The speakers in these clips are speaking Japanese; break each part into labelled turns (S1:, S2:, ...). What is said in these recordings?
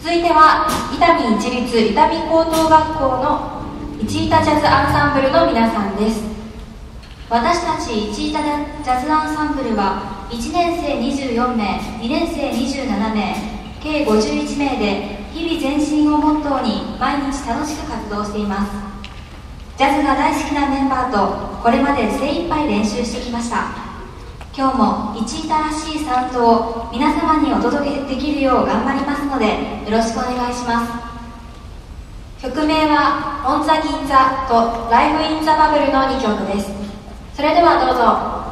S1: 続いては伊丹一律伊丹高等学校の一板ジャズアンサンブルの皆さんです。私たち一板ジャズアンサンブルは1年生24名、2年生27名、計51名で日々前進をモットーに毎日楽しく活動しています。ジャズが大好きなメンバーとこれまで精一杯練習してきました。今日も一板らしいサウンドを皆様にお届けできるよう頑張りますのでよろしくお願いします。曲名はオン・ザ・銀座とライブ・イン・ザ・バブルの2曲です。それではどうぞ。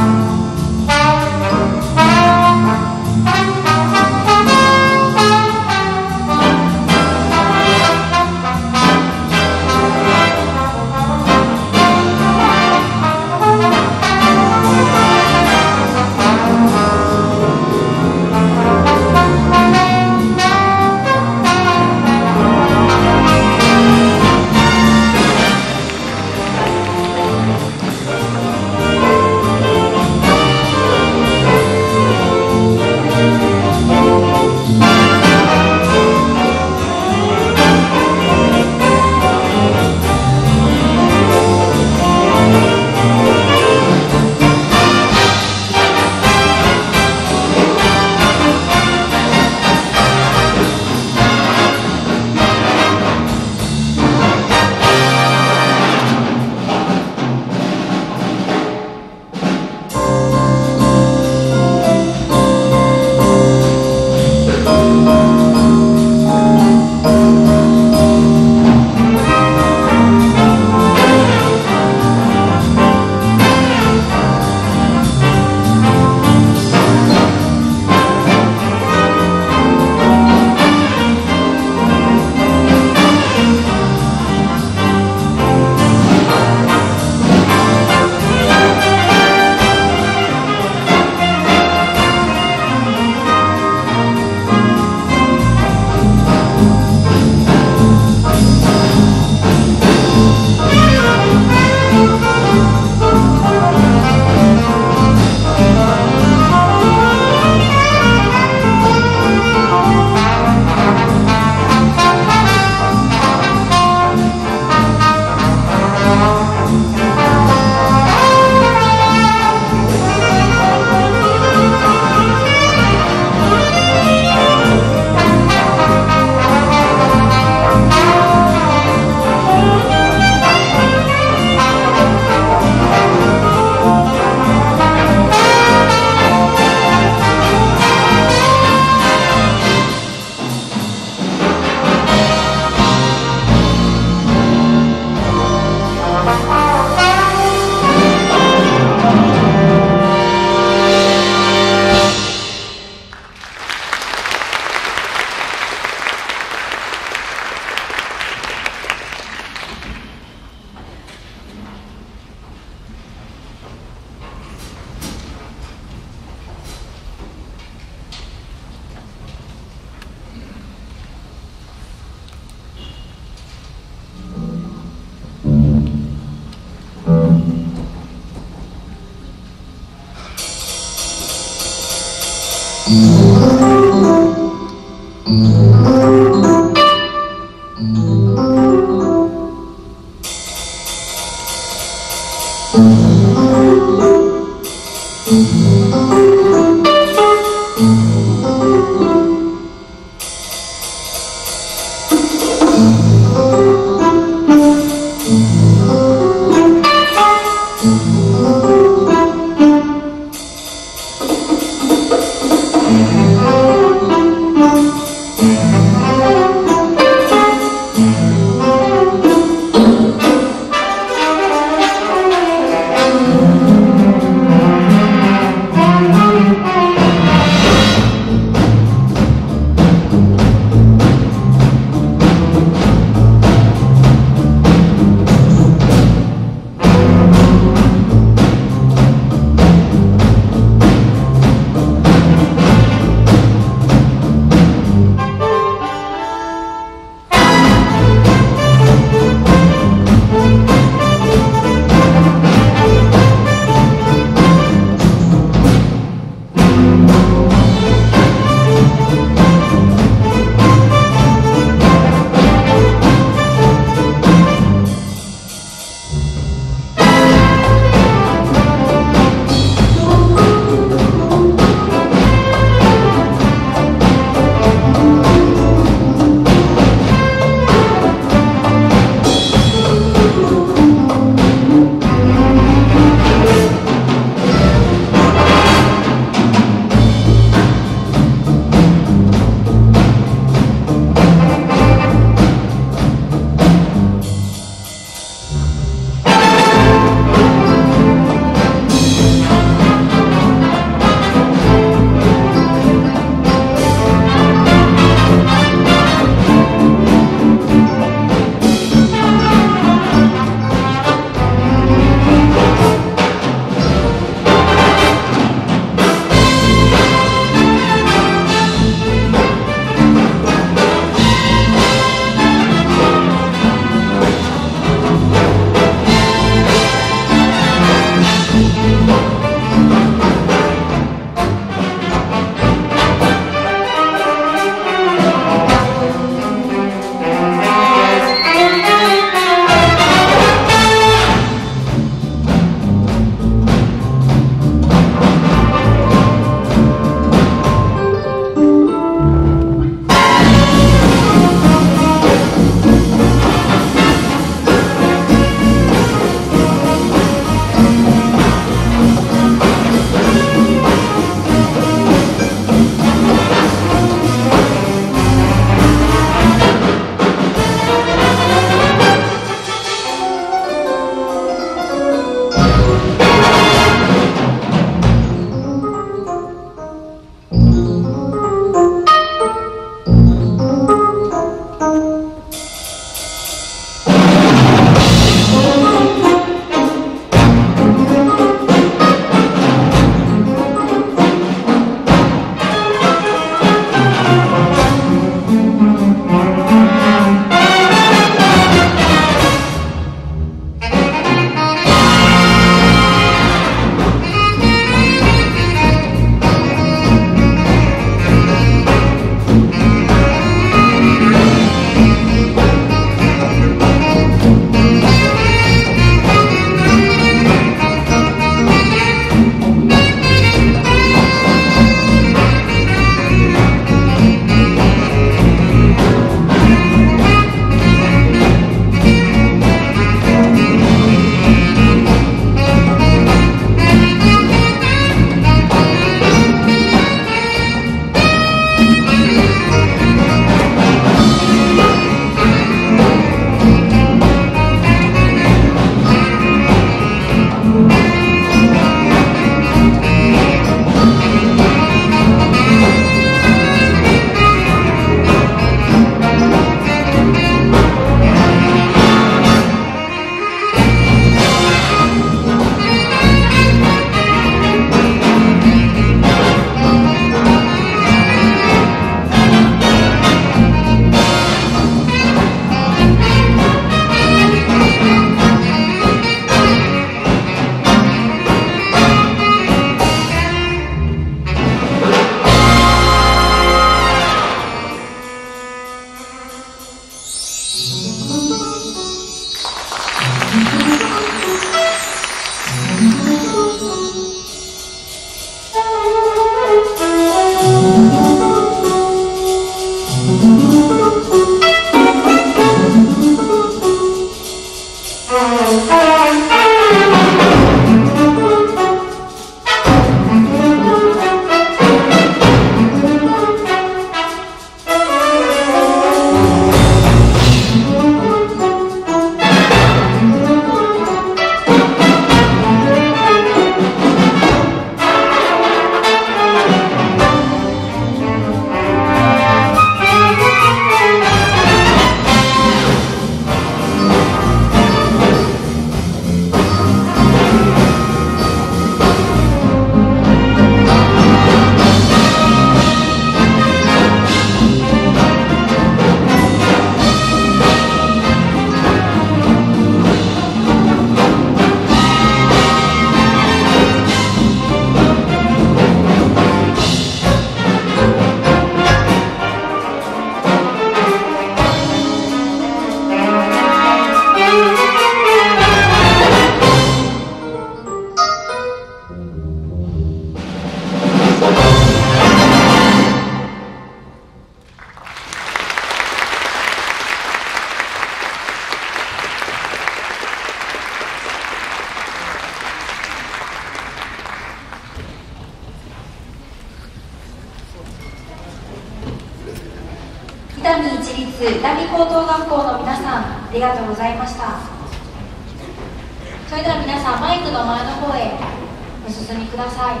S1: 伊丹高等学校の皆さん、ありがとうございました。それでは皆さん、マイクの前の方へお進みください。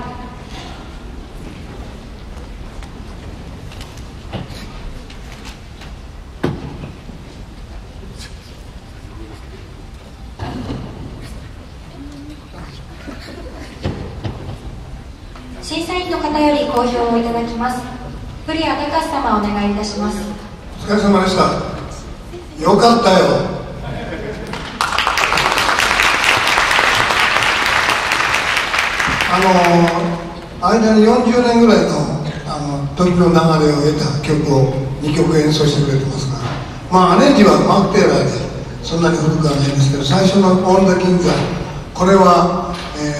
S1: 審査員の方より講評をいただきます。古谷隆様、お願いいたします。
S2: お疲れ様でした。よかったよ。間に40年ぐらいの時の流れを得た曲を2曲演奏してくれてますが、まあアレンジはマーク・テイラーでそんなに古くはないんですけど、最初の「オン・ザ・銀座」、これは、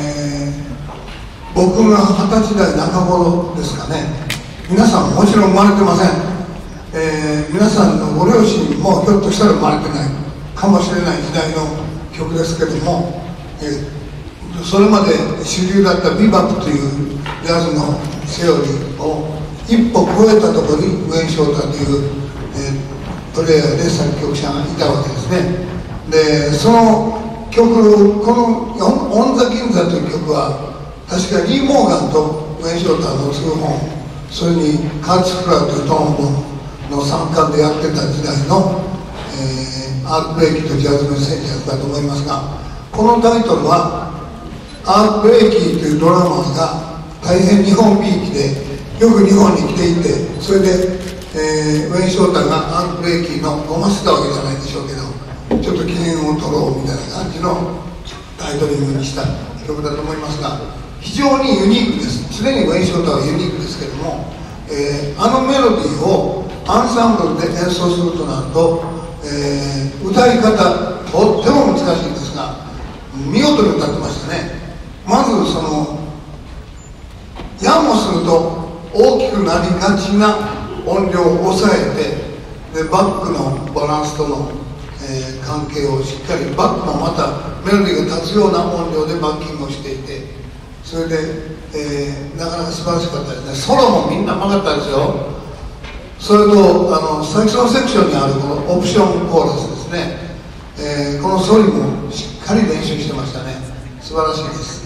S2: 僕が20歳代中頃ですかね。皆さんもちろん生まれてません。皆さんのご両親もひょっとしたら生まれてないかもしれない時代の曲ですけども、それまで主流だったビバップというジャズのセオリーを一歩超えたところにウェン・ショーターという、プレイヤーで作曲者がいたわけですね。でその曲、この「オン・ザ・銀座」という曲は確かリー・モーガンとウェン・ショーターの2本、それにカーツ・フラーというトンボの参加でやってた時代の、アークブレイキとジャズメッセンジャーだと思いますが、このタイトルはアークブレイキーというドラマーが大変日本びいきでよく日本に来ていて、それで、ウェン・ショーターがアークブレイキーのごませたわけじゃないでしょうけど、ちょっと記念を取ろうみたいな感じのタイトリングにした曲だと思いますが、非常にユニークです。常にウェン・ショーターはユニークですけども、あのメロディーをアンサンブルで演奏するとなると、歌い方とっても難しいんですが見事に歌ってましたね。まずそのやもすると大きくなりがちな音量を抑えて、でバックのバランスとの、関係をしっかり、バックもまたメロディーが立つような音量でバッキングをしていて、それで、なかなか素晴らしかったですね。ソロもみんなうまかったですよ。それと最初のセクションにあるこのオプションコーラスですね、このソリもしっかり練習してましたね。素晴らしいです。